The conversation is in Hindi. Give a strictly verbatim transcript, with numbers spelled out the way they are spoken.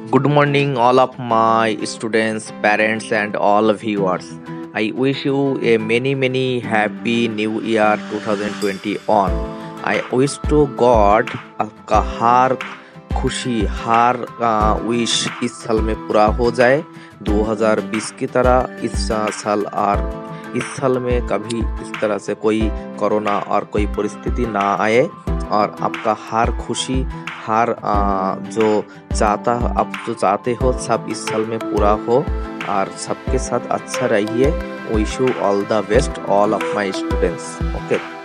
Good morning, all of my students, parents, and all viewers. I wish you a many, many happy New Year twenty twenty on. I wish to God आपका हर खुशी हर विश इस साल में पूरा हो जाए दो हज़ार बीस की तरह इस साल और इस साल में कभी इस तरह से कोई कोरोना और कोई परिस्थिति ना आए और आपका हर खुशी हर जो चाहता आप जो चाहते हो सब इस साल में पूरा हो और सबके साथ अच्छा रहिए। Wish you all the best all of my students. Okay.